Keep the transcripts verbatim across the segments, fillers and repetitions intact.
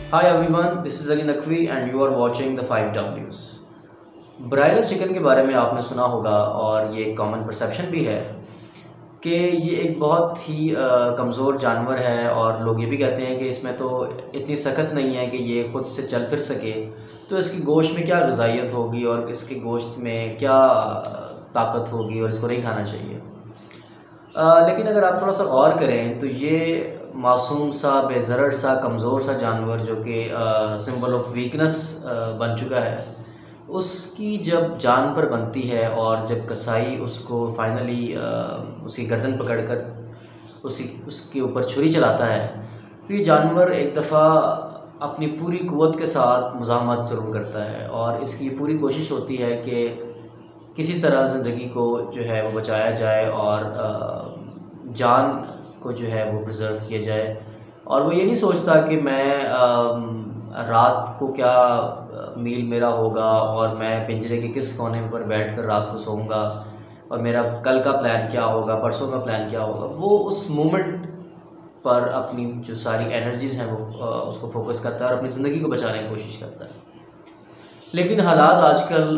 Hi everyone, this is Ali Naqvi and you are watching the five W's। Broiler chicken के बारे में आपने सुना होगा और ये कॉमन परसेप्शन भी है कि ये एक बहुत ही कमज़ोर जानवर है और लोग ये भी कहते हैं कि इसमें तो इतनी सख्त नहीं है कि ये ख़ुद से चल फिर सके, तो इसकी गोश्त में क्या ग़िज़ाइयत होगी और इसके गोश्त में क्या ताकत होगी और इसको नहीं खाना चाहिए। आ, लेकिन अगर आप थोड़ा सा गौर करें तो ये मासूम सा, बेज़रर सा, कमज़ोर सा जानवर जो कि सिंबल ऑफ वीकनेस बन चुका है, उसकी जब जान पर बनती है और जब कसाई उसको फाइनली उसकी गर्दन पकड़कर उसी उसके ऊपर छुरी चलाता है, तो ये जानवर एक दफ़ा अपनी पूरी क़ुव्वत के साथ मुज़ाहमत ज़रूर करता है और इसकी पूरी कोशिश होती है कि किसी तरह ज़िंदगी को जो है वो बचाया जाए और जान को जो है वो प्रिजर्व किया जाए। और वो ये नहीं सोचता कि मैं रात को क्या मील मेरा होगा और मैं पिंजरे के किस कोने पर बैठकर रात को सोऊंगा और मेरा कल का प्लान क्या होगा, परसों का प्लान क्या होगा। वो उस मोमेंट पर अपनी जो सारी एनर्जीज़ हैं वो उसको फोकस करता है और अपनी ज़िंदगी को बचाने की कोशिश करता है। लेकिन हालात आजकल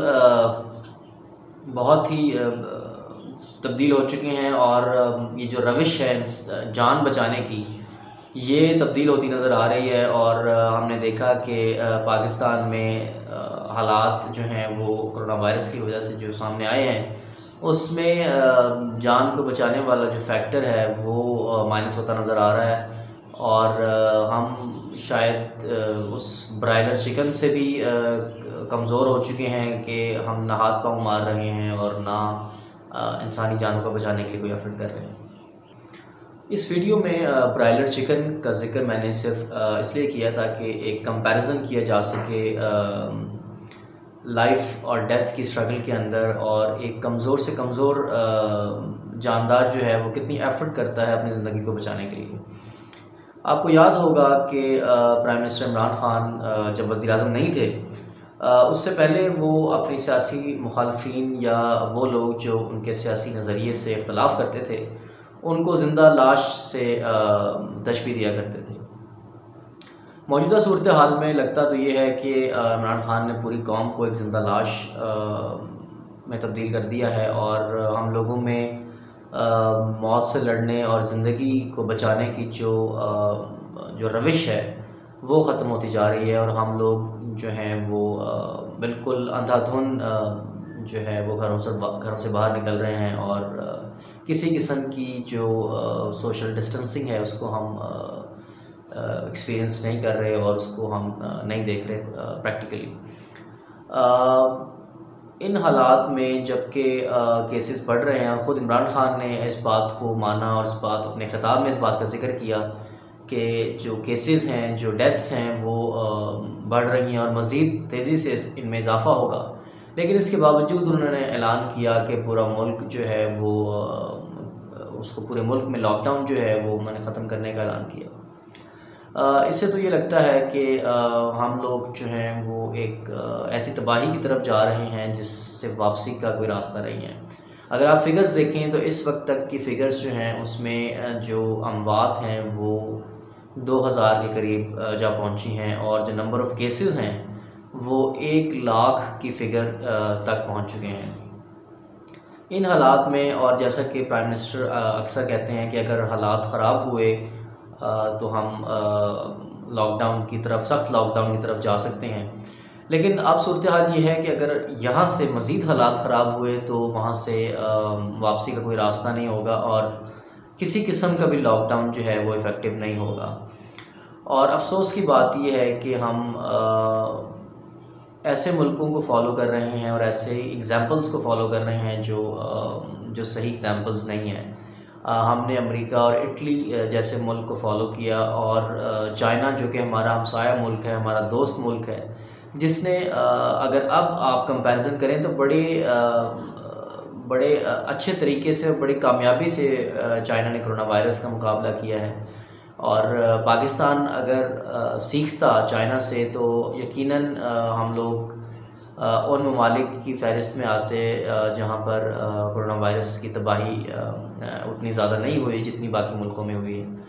बहुत ही तब्दील हो चुके हैं और ये जो रविश है जान बचाने की, ये तब्दील होती नज़र आ रही है। और हमने देखा कि पाकिस्तान में हालात जो हैं वो कोरोना वायरस की वजह से जो सामने आए हैं, उसमें जान को बचाने वाला जो फैक्टर है वो माइनस होता नज़र आ रहा है। और हम शायद उस ब्रायलर चिकन से भी कमज़ोर हो चुके हैं कि हम ना हाथ पाँव मार रहे हैं और ना इंसानी जानों को बचाने के लिए कोई एफर्ट कर रहे हैं। इस वीडियो में ब्रायलर चिकन का जिक्र मैंने सिर्फ इसलिए किया ताकि एक कंपैरिजन किया जा सके लाइफ और डेथ की स्ट्रगल के अंदर, और एक कमज़ोर से कमज़ोर जानदार जो है वो कितनी एफर्ट करता है अपनी ज़िंदगी को बचाने के लिए। आपको याद होगा कि प्राइम मिनिस्टर इमरान खान जब वज़ीर आज़म नहीं थे, उससे पहले वो अपनी सियासी मुखालफिन या वो लोग जो उनके सियासी नज़रिए से इख्तलाफ करते थे, उनको ज़िंदा लाश से तशबीह दिया करते थे। मौजूदा सूरत हाल में लगता तो ये है कि इमरान खान ने पूरी कौम को एक ज़िंदा लाश में तब्दील कर दिया है और हम लोगों में मौत से लड़ने और ज़िंदगी को बचाने की जो जो रविश है वो ख़त्म होती जा रही है। और हम लोग जो हैं वो बिल्कुल अंधाधुन जो है वो घरों से घरों से बाहर निकल रहे हैं और किसी किस्म की जो सोशल डिस्टेंसिंग है उसको हम एक्सपीरियंस नहीं कर रहे और उसको हम नहीं देख रहे प्रैक्टिकली। इन हालात में जबकि केसेस बढ़ रहे हैं और ख़ुद इमरान खान ने इस बात को माना और इस बात अपने ख़िताब में इस बात का जिक्र किया कि जो केसेस हैं, जो डेथ्स हैं वो बढ़ रही हैं और मज़ीद तेज़ी से इनमें इजाफ़ा होगा, लेकिन इसके बावजूद उन्होंने ऐलान किया कि पूरा मुल्क जो है वो उसको पूरे मुल्क में लॉकडाउन जो है वो उन्होंने ख़त्म करने का ऐलान किया। इससे तो ये लगता है कि हम लोग जो हैं वो एक ऐसी तबाही की तरफ जा रहे हैं जिससे वापसी का कोई रास्ता नहीं है। अगर आप फ़िगर्स देखें तो इस वक्त तक की फ़िगर्स जो हैं उसमें जो अमवात हैं वो दो हज़ार के करीब जा पहुंची हैं और जो नंबर ऑफ़ केसेस हैं वो एक लाख की फ़िगर तक पहुंच चुके हैं। इन हालात में, और जैसा कि प्राइम मिनिस्टर अक्सर कहते हैं कि अगर हालात ख़राब हुए तो हम लॉकडाउन की तरफ, सख्त लॉकडाउन की तरफ जा सकते हैं, लेकिन अब सूरत हाल ये है कि अगर यहाँ से मज़ीद हालात ख़राब हुए तो वहाँ से वापसी का कोई रास्ता नहीं होगा और किसी किस्म का भी लॉकडाउन जो है वो इफ़ेक्टिव नहीं होगा। और अफसोस की बात यह है कि हम आ, ऐसे मुल्कों को फॉलो कर रहे हैं और ऐसे एग्ज़ाम्पल्स को फॉलो कर रहे हैं जो आ, जो सही एग्ज़ाम्पल्स नहीं हैं। हमने अमेरिका और इटली जैसे मुल्क को फॉलो किया और चाइना जो कि हमारा हमसाया मुल्क है, हमारा दोस्त मुल्क है, जिसने अगर अब आप कंपैरिजन करें तो बड़े बड़े अच्छे तरीके से, बड़ी कामयाबी से चाइना ने कोरोना वायरस का मुकाबला किया है। और पाकिस्तान अगर सीखता चाइना से तो यकीनन हम लोग उन ममालिक की फ़हरिस्त में आते जहाँ पर कोरोना वायरस की तबाही उतनी ज़्यादा नहीं हुई जितनी बाकी मुल्कों में हुई है।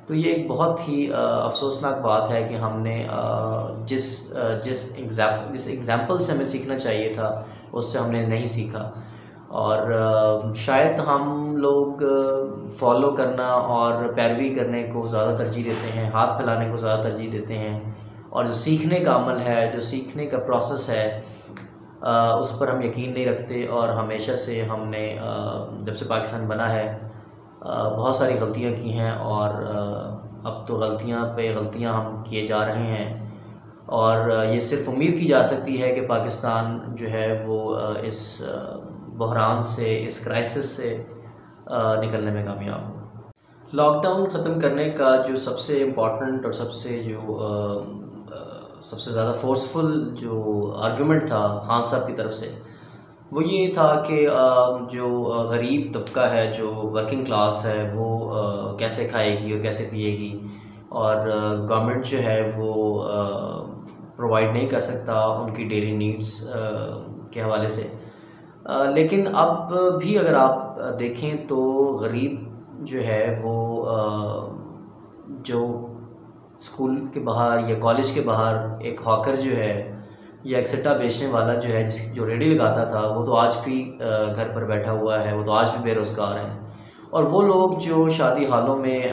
तो ये एक बहुत ही अफसोसनाक बात है कि हमने जिस जिस एग्जाम जिस एग्ज़ाम्पल से हमें सीखना चाहिए था उससे हमने नहीं सीखा। और शायद हम लोग फॉलो करना और पैरवी करने को ज़्यादा तरजीह देते हैं, हाथ फैलाने को ज़्यादा तरजीह देते हैं, और जो सीखने का अमल है, जो सीखने का प्रोसेस है, उस पर हम यकीन नहीं रखते। और हमेशा से हमने जब से पाकिस्तान बना है बहुत सारी गलतियां की हैं, और अब तो गलतियां पे गलतियां हम किए जा रहे हैं। और ये सिर्फ उम्मीद की जा सकती है कि पाकिस्तान जो है वो इस बहरान से, इस क्राइसिस से निकलने में कामयाब हो। लॉकडाउन ख़त्म करने का जो सबसे इम्पॉर्टेंट और सबसे जो सबसे ज़्यादा फोर्सफुल जो आर्गुमेंट था खान साहब की तरफ से, वो ये था कि जो गरीब तबका है, जो वर्किंग क्लास है, वो कैसे खाएगी और कैसे पिएगी, और गवर्नमेंट जो है वो प्रोवाइड नहीं कर सकता उनकी डेली नीड्स के हवाले से। लेकिन अब भी अगर आप देखें तो गरीब जो है वो जो स्कूल के बाहर या कॉलेज के बाहर एक हॉकर जो है या एक सट्टा बेचने वाला जो है, जिस जो रेडी लगाता था, वो तो आज भी घर पर बैठा हुआ है, वो तो आज भी बेरोज़गार है। और वो लोग जो शादी हालों में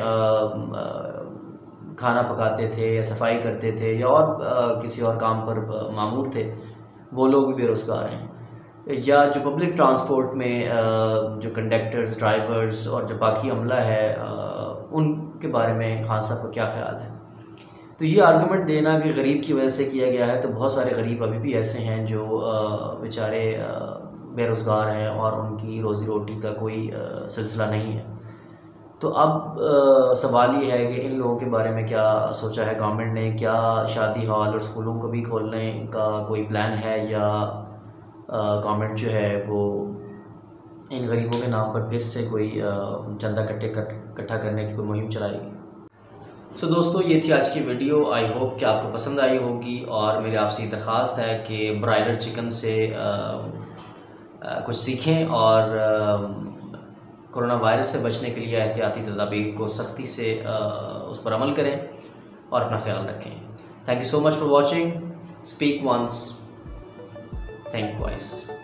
खाना पकाते थे या सफाई करते थे या और किसी और काम पर मामूर थे, वो लोग भी बेरोज़गार हैं। या जो पब्लिक ट्रांसपोर्ट में जो कंडक्टर्स, ड्राइवर्स और जो बाकी अमला है, उनके बारे में खान साहब का क्या ख्याल है। तो ये आर्गुमेंट देना कि गरीब की वजह से किया गया है, तो बहुत सारे गरीब अभी भी ऐसे हैं जो बेचारे बेरोज़गार हैं और उनकी रोज़ी रोटी का कोई सिलसिला नहीं है। तो अब सवाल ये है कि इन लोगों के बारे में क्या सोचा है गवर्नमेंट ने, क्या शादी हॉल और स्कूलों को भी खोलने का कोई प्लान है, या गवर्नमेंट जो है वो इन गरीबों के नाम पर फिर से कोई चंदा इकट्ठे इकट्ठा करने की कोई मुहिम चलाएगी। सो so, दोस्तों, ये थी आज की वीडियो। आई होप कि आपको पसंद आई होगी, और मेरी आपसे ये दरख्वास्त है कि ब्रायलर चिकन से आ, आ, कुछ सीखें और कोरोना वायरस से बचने के लिए एहतियाती तदाबीर को सख्ती से आ, उस पर अमल करें और अपना ख्याल रखें। Thank you so much for watching. Speak once, think twice.